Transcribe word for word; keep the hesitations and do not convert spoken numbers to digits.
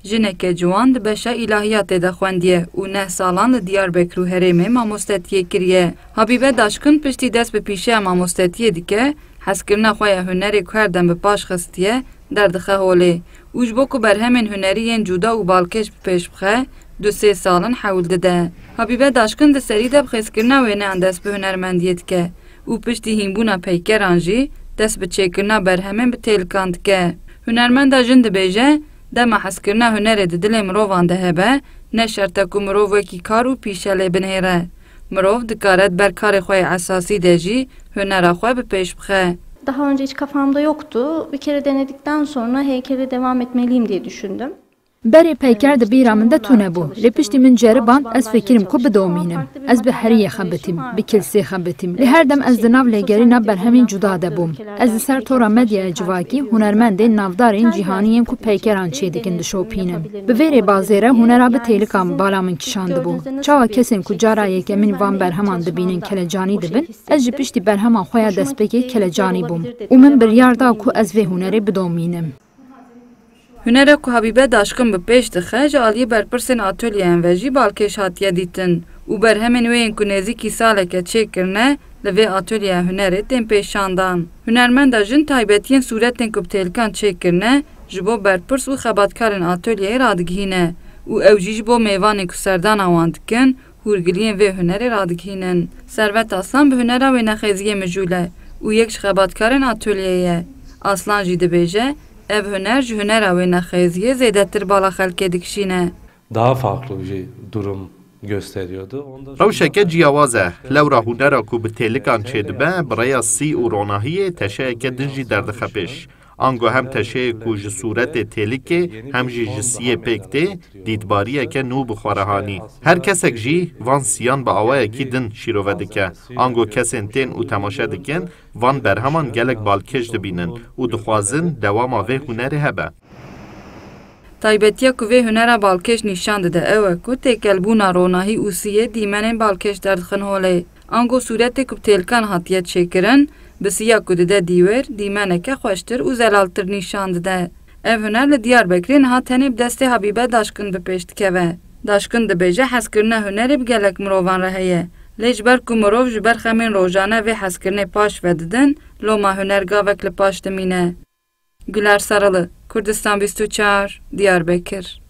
jineke ciwan di beşa ilahiyatê de xwendiye û neh salan li Diyarbekir û Herêmê mamostetiyê kiriye. Habîbe Daşkın piştî dest bi pîşeya mamostetiyê dike, hezkirina xwe ya hunerê ku her dem bi paş xistiye derdixe holê. û ji bo ku berhemên hunerî yên cuda û balkêş bi pêş bixe, du sê salin hewl dide. Habîbe Daşkın di serî de bi xêzkirina wêneyan dest bi hunermendiyê dike û piştî hînbûna peykeran jî dest bi çêkirina berhemên bi têlikan dike. Hunermenda jin dibêje, dema hezkirina hunerê di dilê mirovan de hebe, ne şert e ku mirov wekî kar û pîşelê binêre. Mirov dikare ber karê xwe yê esasî de jî hunera xwe bi pêş bixe. Daha önce hiç kafamda yoktu. Bir kere denedikten sonra heykele devam etmeliyim diye düşündüm. Berê peyker di bîra min de tune bû. Lê piştî min ceriban ez fikirim ku bidomînim. Ez bi heriyê xebitim, bi kilsê xebitim. Lê her dem ez di nav lêgerîna berhemên cuda de bûm. Ez li ser tora medyaya civakî hunermendên navdarên cîhaniyên ku peykeran çêdikin dişopînim. Bi vê rêbazê re hunera bi têlikan bala min kişandibû. Çawa kesên ku cara yeke min van berheman dibînin kelecanî dibin, ez ji piştî berheman xwe ya destpêkê kelecanî bûm. û min biryar da ku ez vê hunerê bidomînim. Hunere ku Habîbe Daşkın bi pêş dixe, ji aliyê berpirsên atölyeyên ve jî balkêş hatiye dîtin û berhemên wê yên ku nêzîkî saleke çêkirine li vê atölyeya hunerê tên pêşandan. Hunermenda jin taybetiyên sûretên ku bi têlikan çêkirine ji bo berpirs û xebatkarên atölyeyê radigihîne û ew jî ji bo mêvanên ku serdana wan dikin, hûrgiliyên vê hunerê radigihînin. Servet Aslan bi hunera wê nexêziyê mijûl e û yek ji xebatkarên atölyeyê ye. Aslan jî dibêje, ev huner ji hunera wê nexêziyê zêdetir bala xelkê dikişîne. Daha farklı bir durum gösteriyordu. Rewşeke ciyawaz e, lewra hunera ku bi têlikan çêdibe, biraya sî û ronahiyê teşeyeke din jî derdixe pêş. Ango hem teşeyê ku ji sûretê têlikê hem jî ji siyê pêk tê, dîtbariyeke nû bi xwerehanî. Her kesek jî van siyan bi awayekî din şîrove dike. Ango kesên tên û temaşe dikin, van berheman gelek balkêş dibînin û dixwazin dewama vê hunerê hebe. Taybetiya ku vê hunera balkêş nîşan dide ew e ku têkelbûna ronahî û siyê dîmenên balkêş derdixin holê. Ango sûretê ku bi têlikan hatiye çêkirin, bi siya ku dide dîwêr, dîmeneke xweştir û zelaltir nîşan dide. Ev huner li Diyarbekirê niha tenê bi destê Habîbe Daşkın bi pêş dikeve. Daşkın dibêje hezkirina hunerê bi gelek mirovan re heye. Lê ji ber ku mirov ji ber xemên rojane vê hezkirinê paş vedidin, loma huner gavek li paş dimîne. Güler Saralı, Kurdistan bîst û çar, Diyarbekir.